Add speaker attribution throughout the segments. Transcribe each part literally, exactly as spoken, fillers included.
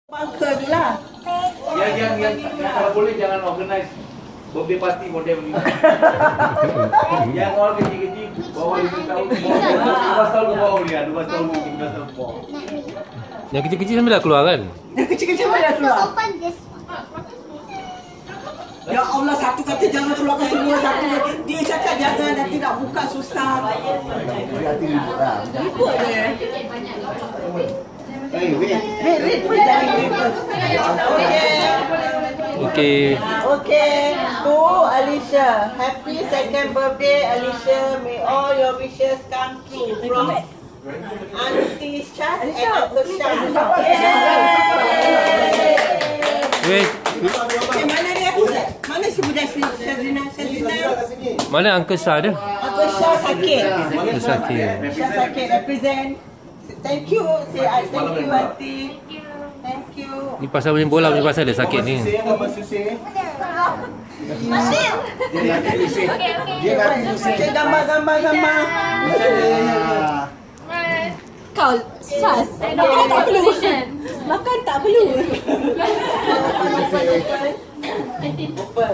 Speaker 1: Bangka tu lah.
Speaker 2: Yang, yang, yang, yang kalau boleh jangan organize birthday party model ni. Yang orang kecil-kecil, bawah lima tahun, dua tahun ke bawah ni, dua tahun ke tiga tahun ke bawah.
Speaker 3: Yang kecil-kecil sampai dah keluar kan?
Speaker 1: Yang kecil-kecil sampai dah keluar. Ya Allah, satu kata jangan keluarkan semua, satu dia cakap jangan, nanti nak buka susah. Nanti ribut lah. Ribut dia. Hey, wait. Wait, wait, wait. Okay.
Speaker 3: Okay.
Speaker 1: Okay. To Aleesya. Happy second birthday, Aleesya. May all your wishes come true. From Auntie Chas and Uncle Shah.
Speaker 3: Wait.
Speaker 1: Okay, mana dia? Mana si budak si Syazina? Syazina.
Speaker 3: Mana Uncle Shah dia?
Speaker 1: Uncle Shah sakit.
Speaker 3: Uncle sakit.
Speaker 1: Shah sakit. Represent. Thank you. Say I thank you, Auntie. Thank you.
Speaker 3: Ni pasal main bola, ni pasal dia sakit ni.
Speaker 1: Masih. Dia nanti usik. Dia nanti usik. Dia gambar, gambar, gambar. Kau, Syaz. Makan tak perlu. Makan tak perlu. Open.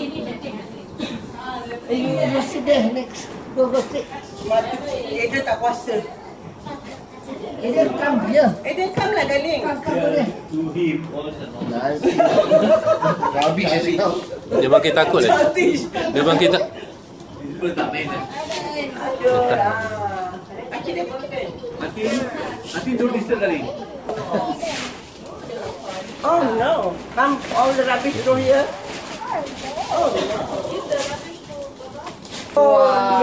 Speaker 1: You sedih next. Go go sit. Dia dia tak puasa. Eh dia come dia. Eh dia come lah darling. Come boleh.
Speaker 2: To him also.
Speaker 4: Habis saya tahu.
Speaker 3: Dia makin takut lah. Dia makin tak.
Speaker 2: Dia tak main.
Speaker 1: Aduh. Aki dia pakai.
Speaker 2: Nanti, nanti don't disturb darling.
Speaker 1: Oh no. Come all the rubbish through here. Oh no. Oh,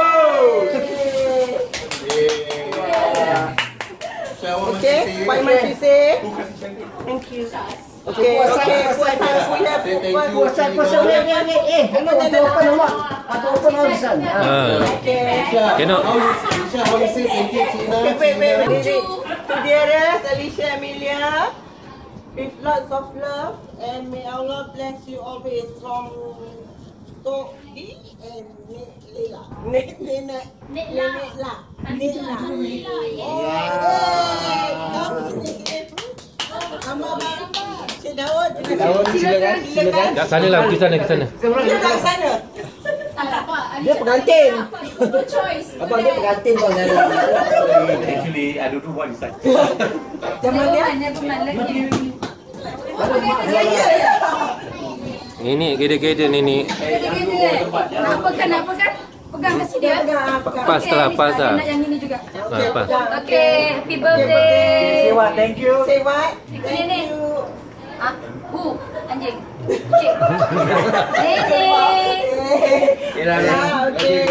Speaker 1: okay, Pak Iman say. Thank you. Okay, okay.
Speaker 4: Puasa puasa wait wait wait. Eh, hello, ada open awak. Ada open horizon.
Speaker 1: Okay.
Speaker 3: Cannot.
Speaker 4: How you say thank you, Cina?
Speaker 1: Wait, wait, wait. To dearest Aleesya Amelia, with lots of love, and may Allah bless you always from Toki and Nela. Nela. Nela. Nela. Cik Daud, silakan. Silakan.
Speaker 3: Kat sana lah, pergi sana, ke sana.
Speaker 1: Dia kat sana.
Speaker 4: Dia pengantin. Abang dia pengantin bang.
Speaker 2: Actually, I don't know what is that.
Speaker 1: Jamal dia.
Speaker 3: Nenek gede-gede nenek.
Speaker 5: Nak pegang, nak pegang. Pegang kasi dia.
Speaker 3: Pas lah, pas lah.
Speaker 5: Nak yang ini juga.
Speaker 3: Ha, pas.
Speaker 5: Okay, happy birthday.
Speaker 1: Say what? Thank you. Say what?
Speaker 5: Thank you. Ah, who? Anjing. Cik. Nenek.
Speaker 1: Ya, okey.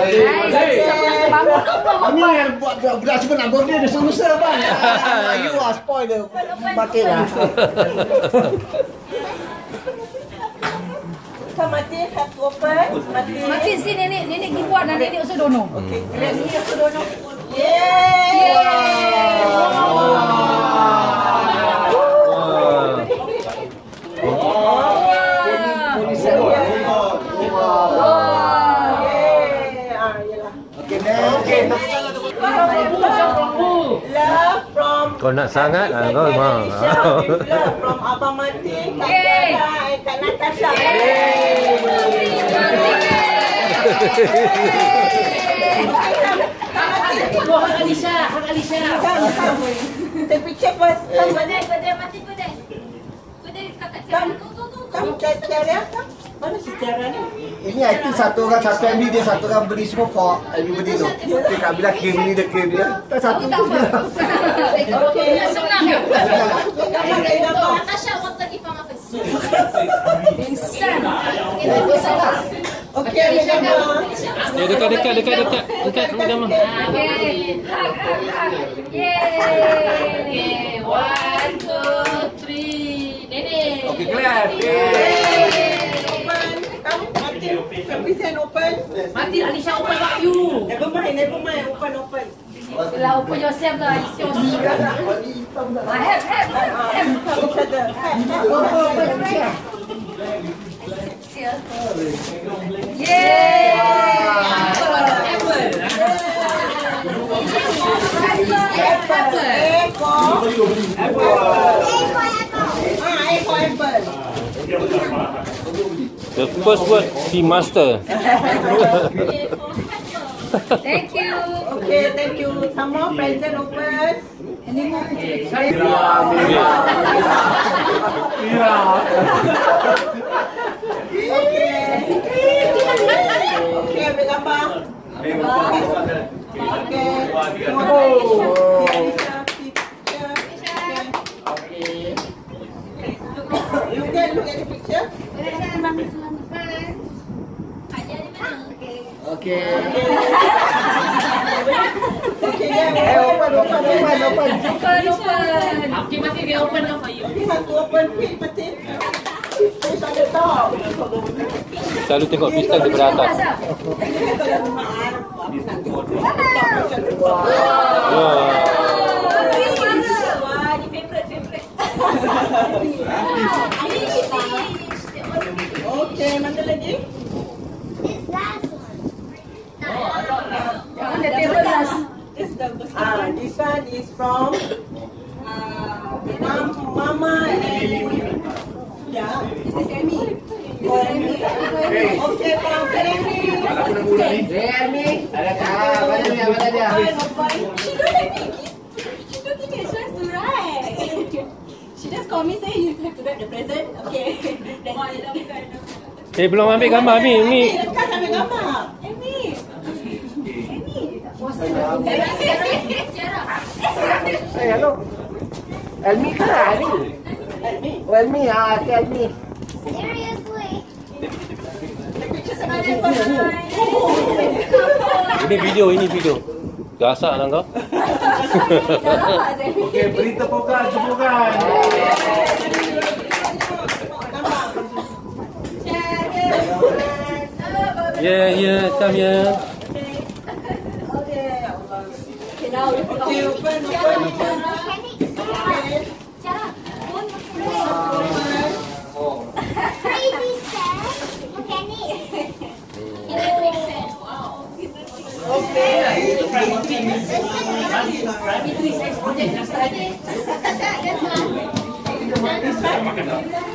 Speaker 4: Ini yang buat budak cuma nak birthday dia susah bang. You are spoil dia. Pakai lah.
Speaker 1: Come, Mati, have to open. Mati.
Speaker 5: Mati si nenek, nenek pergi buat dan nenek also don't know.
Speaker 1: Okay, nenek also don't know. Yeay! Love from
Speaker 3: Kau nak sangat ah kau memang.
Speaker 1: Love from Abang Mati, Kak Tiara and Kak Natasha.
Speaker 5: Hak Aleesya, hak Aleesya.
Speaker 1: Take picture first. Come,
Speaker 5: Kodek, kodek, Mati kodek. Kodek kakak Tiara.
Speaker 1: come, Kak Tiara. Mana si Tiara ni?
Speaker 4: Ini I think satu orang satu M B dia satu orang beli semua for everybody tu. Dia kat bila krim ni dia krim dia. Tak satu tu je.
Speaker 1: Okay.
Speaker 5: Senang ke?
Speaker 1: Gambar dari gambar.
Speaker 5: Natasha want to give mama first. Insan.
Speaker 1: Okay, ambil gambar.
Speaker 3: Ya dekat dekat dekat dekat dekat ambil gambar.
Speaker 5: Okay. Hug, hug, hug. Yay. One, two, three. Nenek.
Speaker 2: Okay, clap.
Speaker 1: Open. Come, Mati. Present open.
Speaker 5: Mati Aleesya open what you.
Speaker 1: Never mind, never mind. Open, open.
Speaker 5: Lah open yourself lah. It's yours. Ah, have, have, have.
Speaker 1: Each other.
Speaker 5: Yay! Apple.
Speaker 1: Apple. Apple.
Speaker 3: The first word he master.
Speaker 5: Thank you.
Speaker 1: Okay, thank you. Some more present open. Okay. Okay, ambil gambar. Okay. Look at, look at the picture.
Speaker 4: Okay.
Speaker 1: Okay, yeah.
Speaker 4: Open, open, open, open.
Speaker 5: Open, open.
Speaker 6: Okay, Mati, we open now for you.
Speaker 1: You have to open quick, Martin. Push on the top.
Speaker 3: Selalu tengok pistol daripada atas. Wah.
Speaker 1: Okay, mana lagi?
Speaker 5: On the table last.
Speaker 1: Ah, this one is from Mam, Mama and yeah.
Speaker 5: This is Amy. This is Amy.
Speaker 1: Okay, from Amy.
Speaker 4: Eh, Ami. Ada kah? Mana dia? Mana dia?
Speaker 5: She don't let me give. She don't give me a chance to write. She just call me say you have to write the present. Okay. That's it.
Speaker 3: Eh, belum ambil gambar Mi. Mi.
Speaker 1: Lekas ambil gambar.
Speaker 5: Amy. Amy. What's
Speaker 4: Say hello. Elmi kan? Elmi.
Speaker 1: Elmi.
Speaker 4: Oh, Elmi. Ah, okay, Elmi.
Speaker 3: Ini video, ini video. Gasak lah kau.
Speaker 2: Okey, beri tepukan, tepukan.
Speaker 3: Yeah, yeah, come here.
Speaker 5: Okay, now we put
Speaker 1: Okay, open, open, open. Okay.